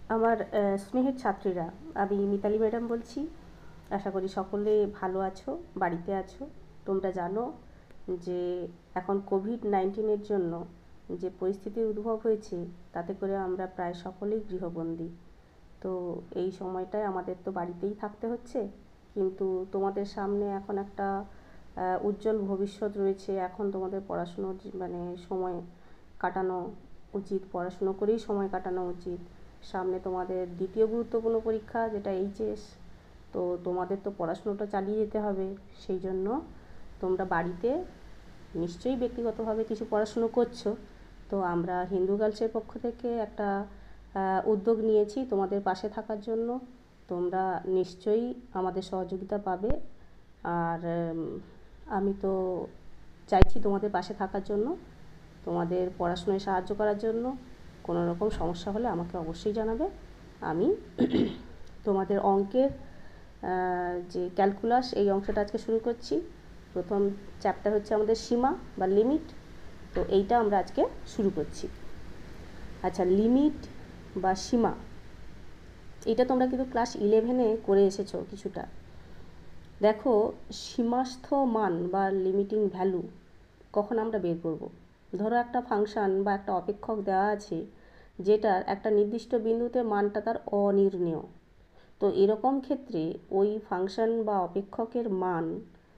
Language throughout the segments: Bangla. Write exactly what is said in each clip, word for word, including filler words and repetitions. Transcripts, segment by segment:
আমার স্নেহের ছাত্রীরা, আমি মিতালি ম্যাডাম বলছি। আশা করি সকলে ভালো আছো, বাড়িতে আছো। তোমরা জানো যে এখন কোভিড নাইন্টিনের জন্য যে পরিস্থিতির উদ্ভব হয়েছে, তাতে করে আমরা প্রায় সকলেই গৃহবন্দী। তো এই সময়টায় আমাদের তো বাড়িতেই থাকতে হচ্ছে, কিন্তু তোমাদের সামনে এখন একটা উজ্জ্বল ভবিষ্যৎ রয়েছে। এখন তোমাদের পড়াশুনোর মানে সময় কাটানো উচিত, পড়াশুনো করেই সময় কাটানো উচিত। সামনে তোমাদের দ্বিতীয় গুরুত্বপূর্ণ পরীক্ষা, যেটা এইচএস। তো তোমাদের তো পড়াশুনোটা চালিয়ে যেতে হবে। সেই জন্য তোমরা বাড়িতে নিশ্চয়ই ব্যক্তিগতভাবে কিছু পড়াশুনো করছো। তো আমরা হিন্দু গার্লসের পক্ষ থেকে একটা উদ্যোগ নিয়েছি তোমাদের পাশে থাকার জন্য। তোমরা নিশ্চয়ই আমাদের সহযোগিতা পাবে। আর আমি তো চাইছি তোমাদের পাশে থাকার জন্য, তোমাদের পড়াশোনায় সাহায্য করার জন্য। কোনো রকম সমস্যা হলে আমাকে অবশ্যই জানাবে। আমি তোমাদের অঙ্কের যে ক্যালকুলাস, এই অংশটা আজকে শুরু করছি। প্রথম চ্যাপ্টার হচ্ছে আমাদের সীমা বা লিমিট। তো এইটা আমরা আজকে শুরু করছি। আচ্ছা, লিমিট বা সীমা, এটা তোমরা কিন্তু ক্লাস ইলেভেনে করে এসেছো কিছুটা। দেখো, সীমাস্থ মান বা লিমিটিং ভ্যালু কখন আমরা বের করব? ধরো একটা ফাংশান বা একটা অপেক্ষক দেওয়া আছে, যেটার একটা নির্দিষ্ট বিন্দুতে মানটা তার অনির্ণেয়। তো এরকম ক্ষেত্রে ওই ফাংশান বা অপেক্ষকের মান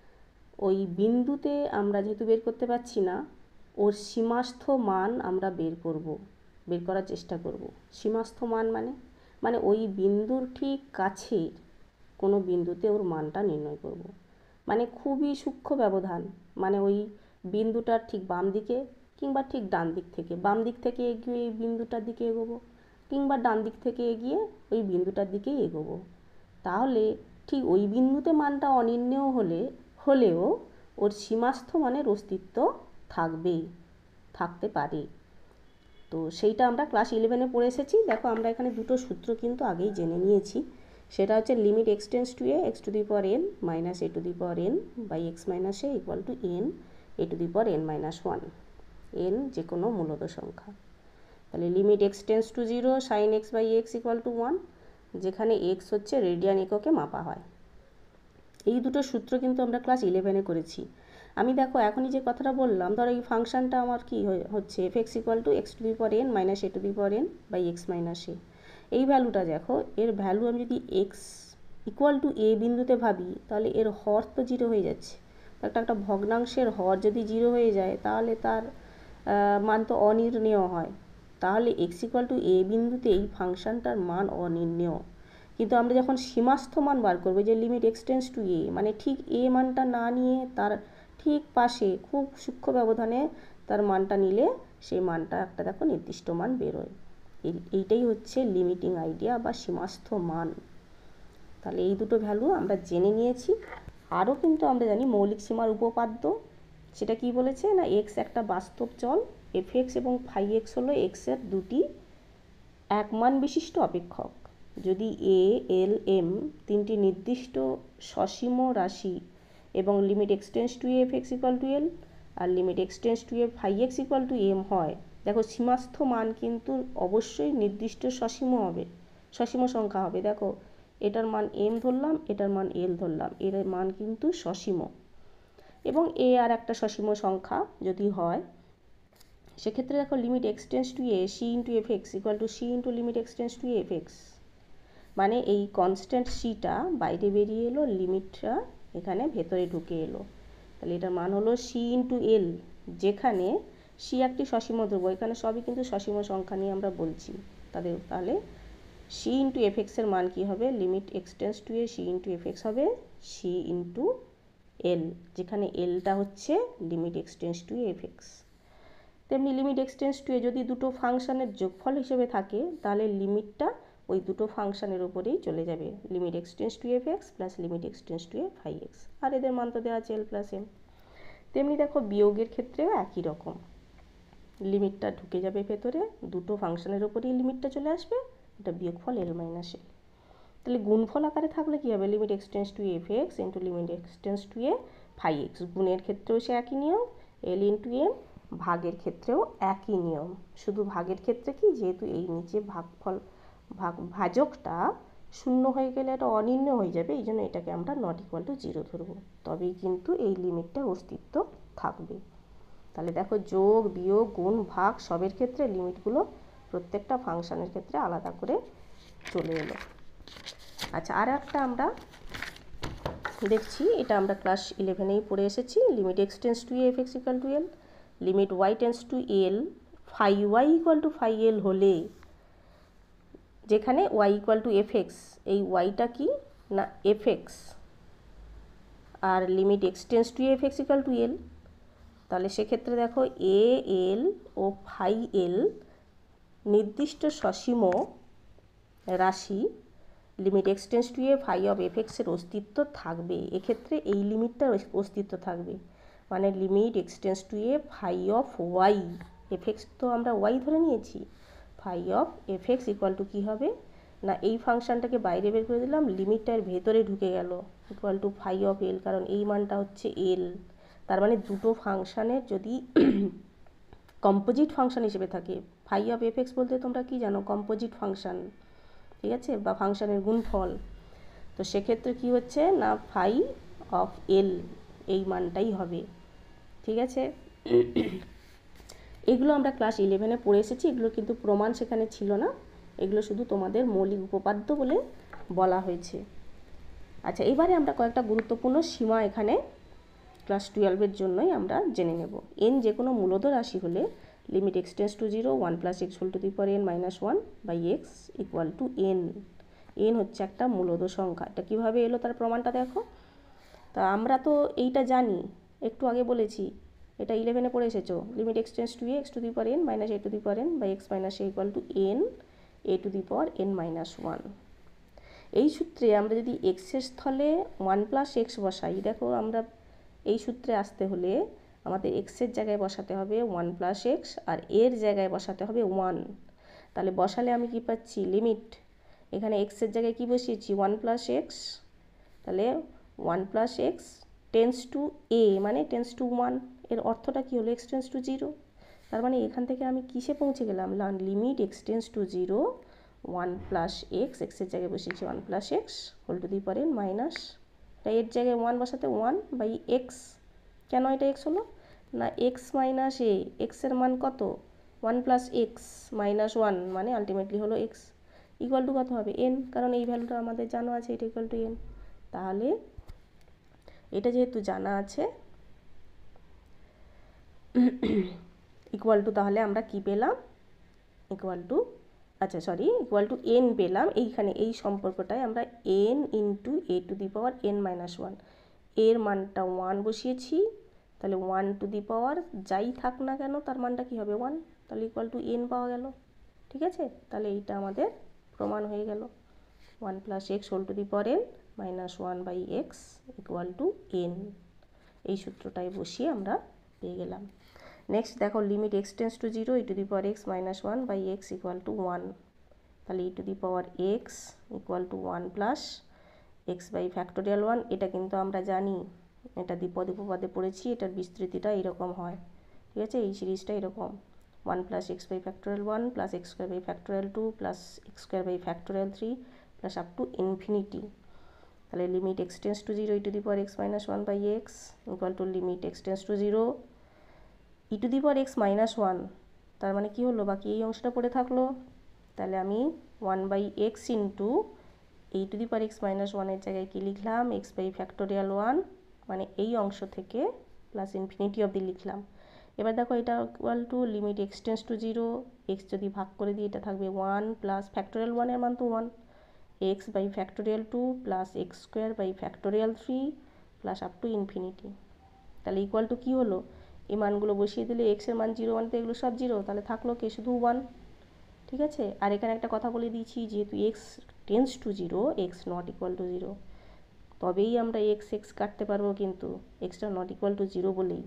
ওই বিন্দুতে আমরা যেহেতু বের করতে পারছি না, ওর সীমাস্থ মান আমরা বের করব, বের করার চেষ্টা করব। সীমাস্থ মান মানে মানে ওই বিন্দুর ঠিক কাছে কোনো বিন্দুতে ওর মানটা নির্ণয় করব। মানে খুবই সূক্ষ্ম ব্যবধান, মানে ওই বিন্দুটার ঠিক বাম দিকে কিংবা ঠিক ডান দিক থেকে, বাম দিক থেকে এগিয়ে এই বিন্দুটার দিকে এগোবো, কিংবা ডান দিক থেকে এগিয়ে ওই বিন্দুটার দিকেই এগোবো। তাহলে ঠিক ওই বিন্দুতে মানটা অনির্ণেয় হলে হলেও ওর সীমাস্থ মানের অস্তিত্ব থাকবেই, থাকতে পারে। তো সেইটা আমরা ক্লাস ইলেভেনে পড়ে এসেছি। দেখো, আমরা এখানে দুটো সূত্র কিন্তু আগেই জেনে নিয়েছি। সেটা হচ্ছে limit x tends to a x to the power n minus a to the power n by x minus a equal to n a to the power n minus one, n যে কোনো মূলত সংখ্যা। তাহলে limit x tends to zero sine x by x equal to one, যেখানে এক্স হচ্ছে রেডিয়ান এককে মাপা হয়। এই দুটো সূত্র কিন্তু আমরা ক্লাস ইলেভেনে করেছি। আমি দেখো এখনই যে কথাটা বললাম, ধরো এই ফাংশানটা আমার কি হচ্ছে, f x equal to x to the power n minus a to the power n by x minus a. এই ভ্যালুটা দেখো, এর ভ্যালু আমি যদি এক্স ইকুয়াল টু এ বিন্দুতে ভাবি, তাহলে এর হর তো জিরো হয়ে যাচ্ছে। একটা একটা ভগ্নাংশের হর যদি জিরো হয়ে যায়, তাহলে তার মান তো অনির্ণেয় হয়। তাহলে এক্স ইকুয়াল টু এ বিন্দুতে এই ফাংশানটার মান অনির্ণেয়। কিন্তু আমরা যখন সীমাস্থ মান বার করবো, যে limit x tends to a, মানে ঠিক এ মানটা না নিয়ে তার ঠিক পাশে খুব সূক্ষ্ম ব্যবধানে তার মানটা নিলে সেই মানটা একটা দেখো নির্দিষ্ট মান বেরোয়। এইটাই হচ্ছে লিমিটিং আইডিয়া বা সীমাস্থ মান। তাহলে এই দুটো ভ্যালু আমরা জেনে নিয়েছি। আরও কিন্তু আমরা জানি মৌলিক সীমার উপপাদ্য। সেটা কি বলেছে না, এক্স একটা বাস্তব চল, এফ এক্স এবং ফাই এক্স হলো এক্সের দুটি এক মান বিশিষ্ট অপেক্ষক। যদি এ, এল, এম তিনটি নির্দিষ্ট সসীম রাশি এবং limit x tends to f x equal to l আর limit x tends to f phi x equal to m হয়, দেখো সীমাস্থ মান কিন্তু অবশ্যই নির্দিষ্ট সসীম হবে, সসীম সংখ্যা হবে। দেখো, এটার মান এম ধরলাম, এটার মান এল ধরলাম, এর মান কিন্তু সসীম। এবং এ আর একটা সসীম সংখ্যা যদি হয়, সেক্ষেত্রে দেখো limit x tends to a c into f x equal to c into limit x tends to f x. মানে এই কনস্ট্যান্ট সিটা বাইরে বেরিয়ে এলো, লিমিটটা এখানে ভেতরে ঢুকে এলো। তাহলে এটার মান হলো সি ইন্টু এল, যেখানে সি একটি সসীম ধ্রুবক। এখানে সবই কিন্তু সসীম সংখ্যা নিয়ে আমরা বলছি তাদের। তাহলে সি ইন্টু এফ এক্সের মান কী হবে, limit x tends to a c into f x হবে সি ইন্টু এল, যেখানে এলটা হচ্ছে limit x tends to f x. তেমনি limit x tends to a যদি দুটো ফাংশানের যোগফল হিসেবে থাকে, তাহলে লিমিটটা ওই দুটো ফাংশানের উপরেই চলে যাবে, limit x tends to f x plus limit x tends to a phi x. আর এদের মান তো দেওয়া আছে এল প্লাস এম। তেমনি দেখো বিয়োগের ক্ষেত্রেও একই রকম, লিমিটটা ঢুকে যাবে ভেতরে, দুটো ফাংশানের উপরেই লিমিটটা চলে আসবে, এটা বিয়োগফল এল মাইনাস এল। তাহলে গুণফল আকারে থাকলে কী হবে, limit x tends to f x into limit x tends to a phi x. গুণের ক্ষেত্রেও সে একই নিয়ম, এল ইন্টু এম। ভাগের ক্ষেত্রেও একই নিয়ম, শুধু ভাগের ক্ষেত্রে কি, যেহেতু এই নিচে ভাগফল ভাগ ভাজকটা শূন্য হয়ে গেলে এটা অনির্ণয় হয়ে যাবে, এই জন্য এটাকে আমরা নট ইকুয়াল টু জিরো ধরবো, তবেই কিন্তু এই লিমিটটার অস্তিত্ব থাকবে। তাহলে দেখো যোগ বিয়োগ গুণ ভাগ সবের ক্ষেত্রে লিমিটগুলো প্রত্যেকটা ফাংশনের ক্ষেত্রে আলাদা করে চলে এলো। আচ্ছা, আর একটা আমরা দেখছি, এটা আমরা ক্লাস ইলেভেনেই পড়ে এসেছি, limit x tends to f x equal to l, limit y tends to l phi y equal to phi l হলে, যেখানে y equal to f x, এই ওয়াইটা কি না এফ এক্স, আর limit x tends to f x equal to l, তাহলে সেক্ষেত্রে দেখো এ এল ও ফাই এল নির্দিষ্ট সসীম রাশি limit x tends to a phi of f এক্সের অস্তিত্ব থাকবে। এক্ষেত্রে এই লিমিটটার অস্তিত্ব থাকবে, মানে limit x tends to a phi of y, f x তো আমরা ওয়াই ধরে নিয়েছি, phi of f x equal to কী হবে না, এই ফাংশানটাকে বাইরে বের করে দিলাম, লিমিটটার ভেতরে ঢুকে গেল equal to phi of l, কারণ এই মানটা হচ্ছে এল। তার মানে দুটো ফাংশানের যদি কম্পোজিট ফাংশন হিসেবে থাকে, ফাই অফ এফ এক্স বলতে তোমরা কি জানো, কম্পোজিট ফাংশন, ঠিক আছে, বা ফাংশনের গুণফল, তো সেক্ষেত্রে কি হচ্ছে না ফাই অফ এল এই মানটাই হবে, ঠিক আছে। এগুলো আমরা ক্লাস ইলেভেনে পড়ে এসেছি, এগুলো কিন্তু প্রমাণ সেখানে ছিল না, এগুলো শুধু তোমাদের মৌলিক উপপাদ্য বলে বলা হয়েছে। আচ্ছা, এবারে আমরা কয়েকটা গুরুত্বপূর্ণ সীমা এখানে ক্লাস টুয়েলভের জন্যই আমরা জেনে নেব। এন যে কোনো মূলদ রাশি হলে limit x tends to zero one plus x whole to the power n minus one by x equal to n. N হচ্ছে একটা মূলদ সংখ্যা। এটা কীভাবে এলো তার প্রমাণটা দেখো। তা আমরা তো এইটা জানি, একটু আগে বলেছি, এটা ইলেভেনে পড়ে এসেছো, limit x tends to a x to the power n minus a to the power n by x minus a equal to n a to the power n minus one. এই সূত্রে আমরা যদি এক্সের স্থলে ওয়ান প্লাস এক্স বসাই, দেখো আমরা এই সূত্রে আসতে হলে আমাদের এক্সের জায়গায় বসাতে হবে ওয়ান প্লাস এক্স, আর এর জায়গায় বসাতে হবে ওয়ান। তাহলে বসালে আমি কি পাচ্ছি, লিমিট এখানে এক্সের জায়গায় কি বসিয়েছি ওয়ান প্লাস এক্স, তাহলে one plus x tends to a মানে টেন্স টু ওয়ান, এর অর্থটা কী হলো, এক্স টেন্স টু জিরো। তার মানে এখান থেকে আমি কিসে পৌঁছে গেলাম, limit x tends to zero one plus x, এক্সের জায়গায় বসিয়েছি one plus x whole to the power n minus, তাই এর জায়গায় ওয়ান বসাতে ওয়ান বাই এক্স, কেন এটা এক্স হলো না এক্স মাইনাস এ, এক্সের মান কত one plus x minus one, মানে আলটিমেটলি হলো এক্স ইকুয়াল টু কত হবে এন, কারণ এই ভ্যালুটা আমাদের জানা আছে, এটা ইকুয়াল টু এন। তাহলে এটা যেহেতু জানা আছে ইকুয়াল টু, তাহলে আমরা কি পেলাম ইকুয়াল টু, আচ্ছা সরি ইকুয়াল টু এন পেলাম। এইখানে এই সম্পর্কটায় আমরা n into a to the power n minus one, এর মানটা ওয়ান বসিয়েছি, তাহলে ওয়ান টু দি পাওয়ার যাই থাক না কেন তার মানটা কী হবে ওয়ান, তাহলে ইকুয়াল টু এন পাওয়া গেল, ঠিক আছে। তাহলে এইটা আমাদের প্রমাণ হয়ে গেল, one plus x whole to the power n minus one by x equal to n, এই সূত্রটাই বসিয়ে আমরা পেয়ে গেলাম। নেক্সট দেখো, limit x tends to zero e to the power x minus one by x equal to one, তাহলে e to the power x equal to one plus x by factorial one, এটা কিন্তু আমরা জানি, এটা দ্বিপদ উপপাদ্যে পড়েছি, এটার বিস্তৃতিটা এরকম হয়, ঠিক আছে, এই সিরিজটা এরকম one plus x by factorial one plus x square by factorial two plus x square by factorial three plus up to infinity. তাহলে limit x tends to zero e to the power x minus one by x equal to limit x tends to zero e to the power x minus one, তার মানে কী হলো, বাকি এই অংশটা পড়ে থাকলো, তাহলে আমি one by x into e to the power x minus ওয়ানের জায়গায় কী লিখলাম এক্স বাই ফ্যাক্টোরিয়াল ওয়ান, মানে এই অংশ থেকে প্লাস ইনফিনিটি অবধি লিখলাম। এবার দেখো এটা equal to limit x tends to zero, x যদি ভাগ করে দিই এটা থাকবে ওয়ান প্লাস ফ্যাক্টোরিয়াল ওয়ানের মান তো one, x by factorial two plus x square by factorial three plus up to infinity. তাহলে ইকুয়াল টু কী হলো, এই মানগুলো বসিয়ে দিলে এক্সের মান জিরো ওয়ান তো এগুলো সব জিরো, তাহলে থাকলো কে শুধু ওয়ান, ঠিক আছে। আর এখানে একটা কথা বলে দিয়েছি, যেহেতু x tends to zero x not equal to zero, তবেই আমরা এক্স এক্স কাটতে পারবো, কিন্তু এক্সটা নট ইকুয়াল টু জিরো বলেই।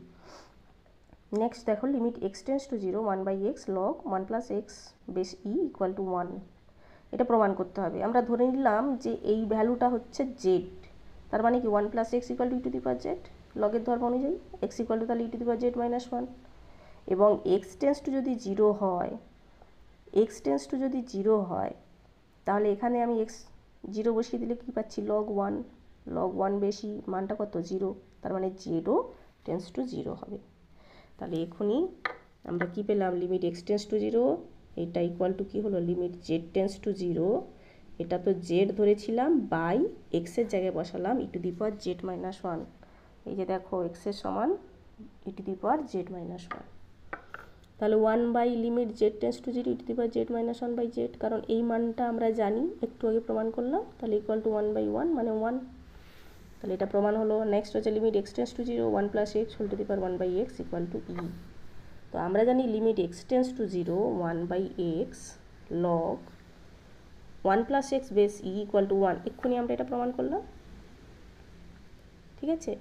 নেক্সট দেখো, limit x tends to zero one by x log one plus x base e equal to one, এটা প্রমাণ করতে হবে। আমরা ধরে নিলাম যে এই ভ্যালুটা হচ্ছে জেড, তার মানে কি one plus x equal to e to the power z, লগের ধর্ম অনুযায়ী এক্স ইকুয়াল টু তাহলে e to the power z minus one, এবং এক্স টেন্স টু যদি জিরো হয়, এক্স টেন্স টু যদি জিরো হয় তাহলে এখানে আমি এক্স জিরো বসিয়ে দিলে কী পাচ্ছি, লগ ওয়ান। লগ ওয়ান বেশি, মানটা কত, জিরো, তার মানে জেডও টেন্স টু জিরো হবে। তাহলে এখনই আমরা কি পেলাম, limit x tends to zero, এটা ইকুয়াল টু কী হলো, limit z tends to zero, এটা তো জেড ধরেছিলাম, বাই এক্সের জায়গায় বসালাম e to the power z minus one. এই যে দেখো এক্সের সমান e to the power z minus one. তাহলে one by limit z tends to zero e to the power z minus one by z, কারণ এই মানটা আমরা জানি, একটু আগে প্রমাণ করলাম, তাহলে equal to one by one মানে ওয়ান। তাহলে এটা প্রমাণ হলো। নেক্সট হচ্ছে limit x tends to zero one plus x whole to the power one by x equal to e. তো আমরা জানি limit x tends to zero one by x log one plus x base e equal to one, এক্ষুনি আমরা এটা প্রমাণ করলাম, ঠিক আছে।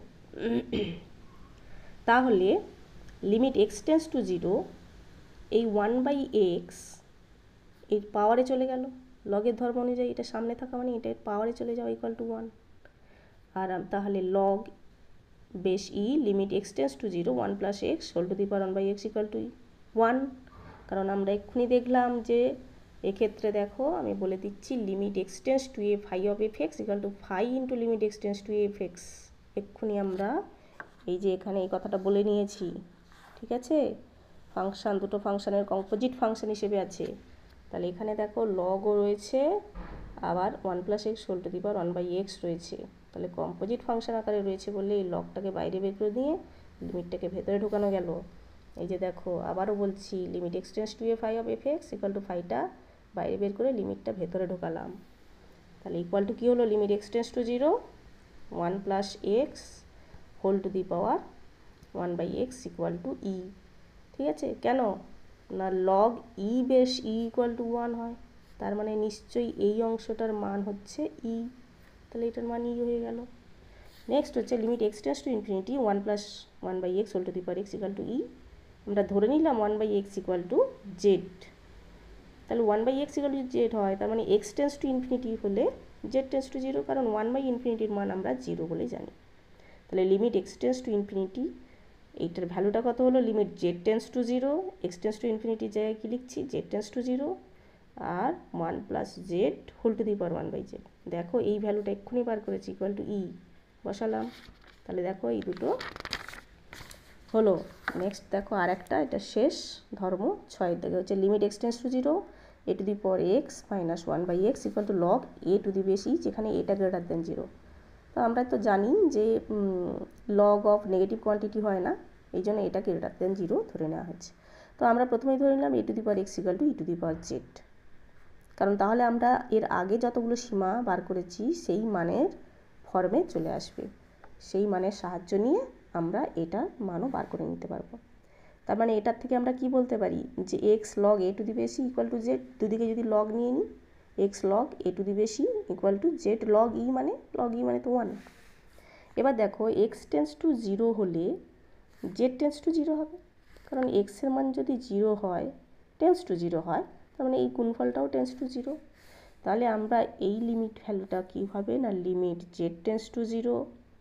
তাহলে limit x tends to zero, এই ওয়ান বাই এক্স এর পাওয়ারে চলে গেল, লগের ধর্ম অনুযায়ী এটা সামনে থাকা মানে এটা পাওয়ারে চলে যাওয়া ইকুয়াল টু ওয়ান। আর তাহলে log base e limit x tends to zero one plus x whole to the power one by x equal to one. কারণ আমরা এক্ষুনি দেখলাম যে এক্ষেত্রে দেখো আমি বলে দিচ্ছি limit x tends to a phi of f x equal to phi into limit x tends to f x. এক্ষুনি আমরা এই যে এখানে এই কথাটা বলে নিয়েছি, ঠিক আছে। ফাংশান, দুটো ফাংশানের কম্পোজিট ফাংশন হিসেবে আছে। তাহলে এখানে দেখো লগও রয়েছে, আবার one plus x whole to the power one by x রয়েছে। তাহলে কম্পোজিট ফাংশন আকারে রয়েছে বলে এই লগটাকে বাইরে বের করে দিয়ে লিমিটটাকে ভেতরে ঢোকানো গেল। এই যে দেখো আবারও বলছি, limit x tends to a phi of f x equal to ফাইটা বাইরে বের করে লিমিটটা ভেতরে ঢোকালাম। তাহলে ইকুয়াল টু কী হলো, limit x tends to zero one plus x whole to the power one by x equal to e. ঠিক আছে, কেন না লগ ই বেশ ই ইকুয়াল টু ওয়ান হয়, তার মানে নিশ্চয়ই এই অংশটার মান হচ্ছে ই, তাহলে এটার মান ই হয়ে গেল। নেক্সট হচ্ছে limit x tends to infinity one plus one by x whole to the power x equal to e. আমরা ধরে নিলাম one by x equal to z. তাহলে one by x equal to z হয়, তার মানে এক্স টেন্স টু ইনফিনিটি হলে জেড টেন্স টু জিরো, কারণ ওয়ান বাই ইনফিনিটির মান আমরা জিরো বলে জানি। তাহলে limit x tends to infinity, এইটার ভ্যালুটা কত হলো, limit z tends to zero, x tends to ইনফিনিটির জায়গায় কী লিখছি, জেড টেন্স টু জিরো আর one plus z whole to the power one by z. দেখো এই ভ্যালুটা এক্ষুনি বার করেছি, ইকুয়াল টু ই বসালাম। তাহলে দেখো এই দুটো হলো। নেক্সট দেখো আর একটা, এটা শেষ ধর্ম ছয়ের দিকে হচ্ছে limit x tends to zero a to the power x minus one by x equal to log a to the base, যেখানে এটা গ্রেটার দেন জিরো। তো আমরা তো জানি যে লগ অফ নেগেটিভ কোয়ান্টিটি হয় না, এই জন্য এটা গ্রেটার দেন জিরো ধরে নেওয়া হয়েছে। তো আমরা প্রথমেই ধরে নিলাম a to the power x equal to e to the power z, কারণ তাহলে আমরা এর আগে যতগুলো সীমা বার করেছি সেই মানের ফর্মে চলে আসবে, সেই মানের সাহায্য নিয়ে আমরা এটার মানও বার করে নিতে পারবো। তার মানে এটার থেকে আমরা কি বলতে পারি যে x log a to the base equal to z, দুদিকে যদি লগ নিয়ে নিই, x log a to the base equal to z log e, মানে লগ ই মানে তো ওয়ান। এবার দেখো এক্স টেন্স টু জিরো হলে জেড টেন্স টু জিরো হবে, কারণ এক্সের মান যদি জিরো হয় টেন্স টু জিরো হয়, তার মানে এই গুণফলটাও টেন্স টু জিরো। তাহলে আমরা এই লিমিট ভ্যালুটা কী হবে না, limit z tends to zero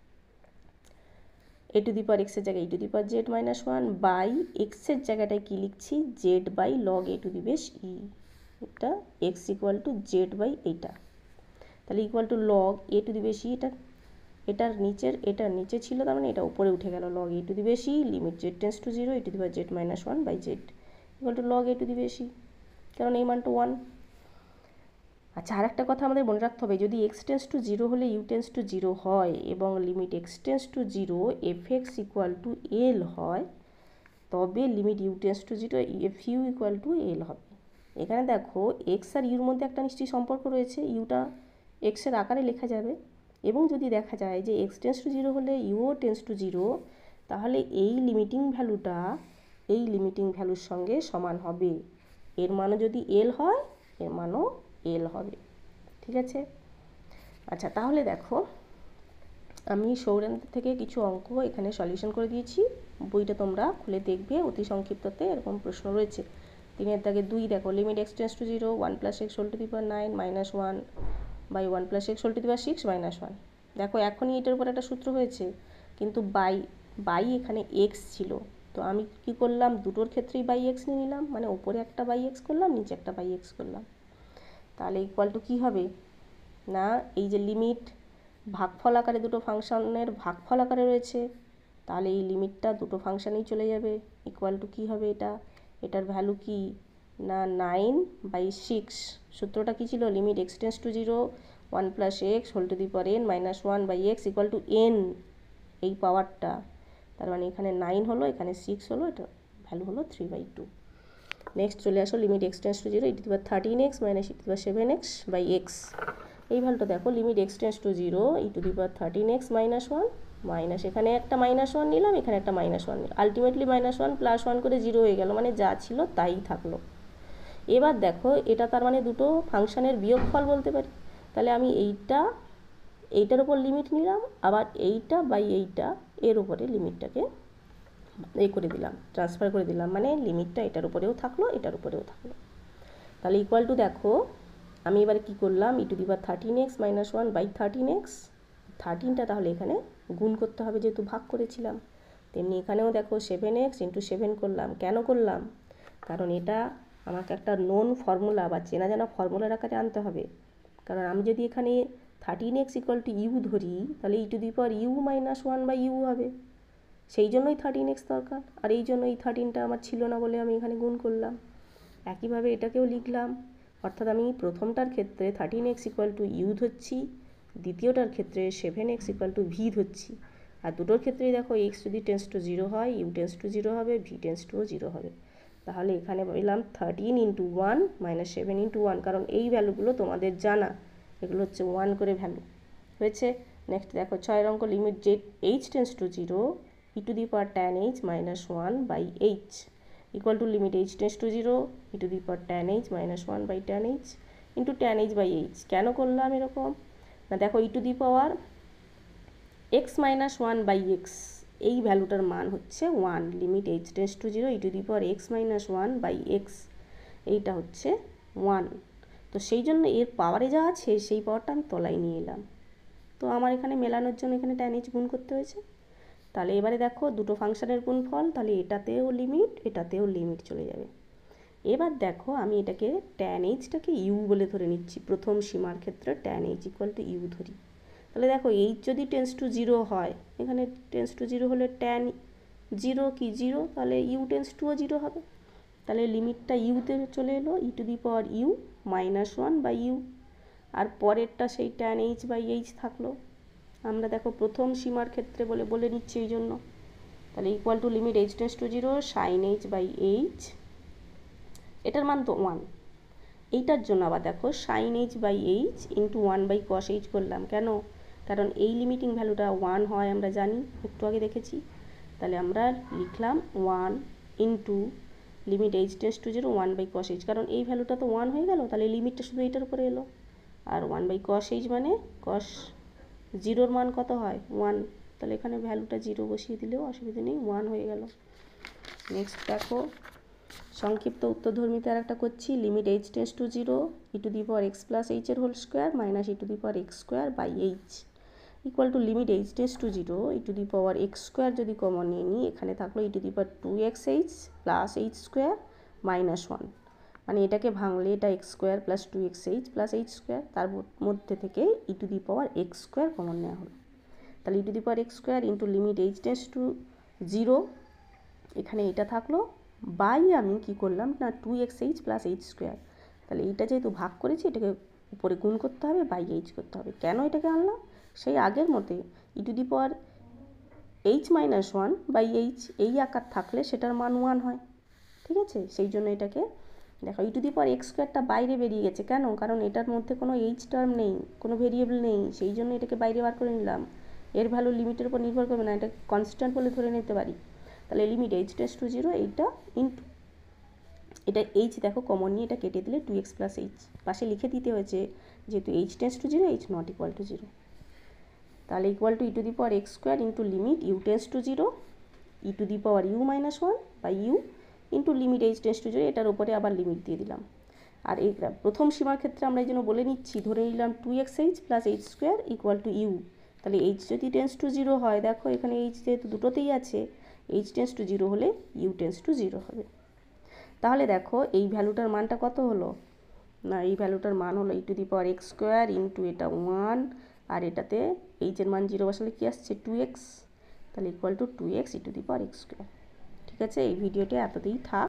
a to the power এক্সের জায়গায় e to the power z minus one by এক্সের জায়গাটায় কী লিখছি, z by log a to the base e, এটা x equal to z by এইটা। তাহলে equal to log a to the base, এটা এটার নিচের এটার নিচে ছিল, তার মানে এটা উপরে উঠে গেল, log a to the base limit z tends to zero a to the power z minus one by z equal to log a to the base, কারণ এই মানটা ওয়ান। আচ্ছা, আর একটা কথা আমাদের মনে রাখতে হবে, যদি এক্স টেন্স টু জিরো হলে ইউ টেন্স টু জিরো হয় এবং limit x tends to zero f x equal to l হয়, তবে limit u tends to zero f u equal to l হবে। এখানে দেখো এক্স আর ইউর মধ্যে একটা নিশ্চয়ই সম্পর্ক রয়েছে, ইউটা এক্সের আকারে লেখা যাবে, এবং যদি দেখা যায় যে এক্স টেন্স টু জিরো হলে ইউও টেন্স টু জিরো, তাহলে এই লিমিটিং ভ্যালুটা এই লিমিটিং ভ্যালুর সঙ্গে সমান হবে, এর মানও যদি এল হয় এর মানও এল হবে। ঠিক আছে, আচ্ছা তাহলে দেখো আমি সৌরেন্দ্র থেকে কিছু অঙ্ক এখানে সলিউশন করে দিয়েছি, বইটা তোমরা খুলে দেখবে, অতি সংক্ষিপ্ততে এরকম প্রশ্ন রয়েছে। তিনের দাগে দুই দেখো, limit x tends to zero one plus x whole to the power nine minus one by one plus x whole to the power six minus one. দেখো এখনই এটার উপর একটা সূত্র হয়েছে, কিন্তু বাই বাই এখানে এক্স ছিল, তো আমি কি করলাম দুটোর ক্ষেত্রেই বাই এক্স নিয়ে নিলাম, মানে ওপরে একটা বাই এক্স করলাম নিচে একটা বাই এক্স করলাম। তাহলে ইকুয়াল টু কী হবে না, এই যে লিমিট ভাগফল আকারে দুটো ফাংশনের ভাগফল আকারে রয়েছে, তাহলে এই লিমিটটা দুটো ফাংশানেই চলে যাবে। ইকুয়াল টু কী হবে এটা, এটার ভ্যালু কি না নাইন বাই সিক্স। সূত্রটা কী ছিল, limit x tends to zero one plus x whole to the power n minus one by x equal to n, এই পাওয়ারটা। তার মানে এখানে নাইন হলো, এখানে সিক্স হলো, এটা ভ্যালু হলো থ্রি বাই টু। নেক্সট চলে আসো limit x tends to zero e to the power thirteen x minus e to the power seven x by x. এই ভ্যালুটা দেখো, limit x tends to zero e to the power thirteen x minus one minus, এখানে একটা মাইনাস ওয়ান নিলাম, এখানে একটা মাইনাস ওয়ান নিলাম, ultimately minus one plus one করে জিরো হয়ে গেল, মানে যা ছিল তাই থাকলো। এবার দেখো এটা তার মানে দুটো ফাংশানের বিয়োগফল বলতে পারি। তাহলে আমি এইটা এইটার উপর লিমিট নিলাম, আবার এইটা বাই এইটা এর উপরে লিমিটটাকে এই করে দিলাম, ট্রান্সফার করে দিলাম, মানে লিমিটটা এটার উপরেও থাকলো এটার উপরেও থাকলো। তাহলে ইকুয়াল টু দেখো আমি এবার কি করলাম, e to the power thirteen x minus one by thirteen x, থার্টিনটা তাহলে এখানে গুণ করতে হবে যেহেতু ভাগ করেছিলাম। তেমনি এখানেও দেখো সেভেন এক্স ইন্টু সেভেন করলাম। কেন করলাম, কারণ এটা আমাকে একটা নোন ফর্মুলা বা চেনা জানা ফর্মুলার আকারে আনতে হবে। কারণ আমি যদি এখানে thirteen x equal to u ধরি, তাহলে e to the power u minus one by u হবে, সেই জন্যই থার্টিন এক্স দরকার। আর এই জন্য এই থার্টিনটা আমার ছিল না বলে আমি এখানে গুণ করলাম। একইভাবে এটাকেও লিখলাম, অর্থাৎ আমি প্রথমটার ক্ষেত্রে thirteen x equal to u ধরছি, দ্বিতীয়টার ক্ষেত্রে seven x equal to v ধরছি। আর দুটোর ক্ষেত্রেই দেখো এক্স যদি টেন্স টু জিরো হয় ইউ টেন্স টু জিরো হবে, ভি টেন্স টুও জিরো হবে। তাহলে এখানে পেলাম thirteen into one minus seven into one, কারণ এই ভ্যালুগুলো তোমাদের জানা, এগুলো হচ্ছে ওয়ান করে ভ্যালু হয়েছে। নেক্সট দেখো ছয়ের অঙ্ক, limit j h tends to zero e to the power tan h minus one by h equal to limit h tends to zero e to the power tan h minus one by tan h into tan h by h. কেন করলাম এরকম না, দেখো e to the power x minus one by x, এই ভ্যালুটার মান হচ্ছে one, limit h tends to zero e to the power x minus one by x, এইটা হচ্ছে ওয়ান। তো সেই জন্য এর পাওয়ারে যা আছে সেই পাওয়ারটা আমি তলায় নিয়ে এলাম। তো আমার এখানে মেলানোর জন্য এখানে ট্যান এইচ গুণ করতে হয়েছে। তাহলে এবারে দেখো দুটো ফাংশনের গুণফল, তাহলে এটাতেও লিমিট এটাতেও লিমিট চলে যাবে। এবার দেখো আমি এটাকে ট্যান এইচটাকে ইউ বলে ধরে নিচ্ছি, প্রথম সীমার ক্ষেত্রে tan h equal to u ধরি। তাহলে দেখো এইচ যদি টেন্স টু জিরো হয়, এখানে টেন্স টু জিরো হলে ট্যান জিরো কি জিরো, তাহলে ইউ টেন্স টুও জিরো হবে। তাহলে লিমিটটা ইউতে চলে এলো, e to the power u minus one by u, আর পরেরটা সেই ট্যান এইচ বাই এইচ থাকলো। আমরা দেখো প্রথম সীমার ক্ষেত্রে বলে বলে নিচ্ছি এই জন্য। তাহলে equal to limit h tends to zero sine h by h, এটার মান তো ওয়ান। এইটার জন্য আবার দেখো sine h by h into one by cos h করলাম। কেন, কারণ এই লিমিটিং ভ্যালুটা ওয়ান হয় আমরা জানি, একটু আগে দেখেছি। তাহলে আমরা লিখলাম one into limit h tends to zero one by cos h, কারণ এই ভ্যালুটা তো ওয়ান হয়ে গেল, তাহলে লিমিটটা শুধু এইটার উপরে এলো। আর ওয়ান বাই কস এইচ মানে কস জিরোর মান কত হয় ওয়ান, তাহলে এখানে ভ্যালুটা জিরো বসিয়ে দিলেও অসুবিধা নেই, ওয়ান হয়ে গেল। নেক্সট দেখো সংক্ষিপ্ত উত্তরধর্মীতে আর একটা করছি, limit h tends to zero e to the power x plus এইচের whole square minus e to the power x square by h equal to limit h tends to zero e to the power x square যদি কমন নিয়ে নিই, এখানে থাকলো e to the power two x h plus h square minus one, মানে এটাকে ভাঙলে এটা x square plus two x h plus h square, তার মধ্যে থেকে e to the power x square common নেওয়া হলো। তাহলে e to the power x square into limit h tends to zero, এখানে এটা থাকলো বাই আমি কি করলাম না two x h plus h square, তাহলে এইটা যেহেতু ভাগ করেছি এটাকে উপরে গুণ করতে হবে, বাই এইচ করতে হবে। কেন এটাকে আনলাম, সেই আগের মতে e to the power h minus one by h এই আকার থাকলে সেটার মান ওয়ান হয়, ঠিক আছে। সেই জন্য এটাকে দেখো e to the power x স্কোয়ারটা বাইরে বেরিয়ে গেছে, কেন, কারণ এটার মধ্যে কোনো এইচ টার্ম নেই, কোনো ভেরিয়েবল নেই, সেই জন্য এটাকে বাইরে বার করে নিলাম। এর ভ্যালু লিমিটের উপর নির্ভর করবে না, এটা কনস্ট্যান্ট বলে ধরে নিতে পারি। তাহলে limit h tends to zero এইটা ইন্টু এটা এইচ দেখো কমন নিয়ে এটা কেটে দিলে টু এক্স প্লাস এইচ পাশে লিখে দিতে হয়েছে, যেহেতু h tends to zero h not equal to zero. তাহলে equal to e to the power x square into limit u tends to zero e to the power u minus one by u into limit h tends to zero, এটার উপরে আবার লিমিট দিয়ে দিলাম। আর এই প্রথম সীমার ক্ষেত্রে আমরা এই জন্য বলে নিচ্ছি, ধরে নিলাম two x h plus h square equal to u. তাহলে এইচ যদি টেন্স টু জিরো হয়, দেখো এখানে এইচ যেহেতু দুটোতেই আছে, এইচ টেন্স টু জিরো হলে ইউ টেন্স টু জিরো হবে। তাহলে দেখো এই ভ্যালুটার মানটা কত হলো না, এই ভ্যালুটার মান হলো e to the power x square into এটা ওয়ান, আর এটাতে এইচের মান জিরো বসালে কী আসছে টু এক্স, তাহলে equal to two x e to the power x square. ঠিক আছে, এই ভিডিওটা এততেই থাক।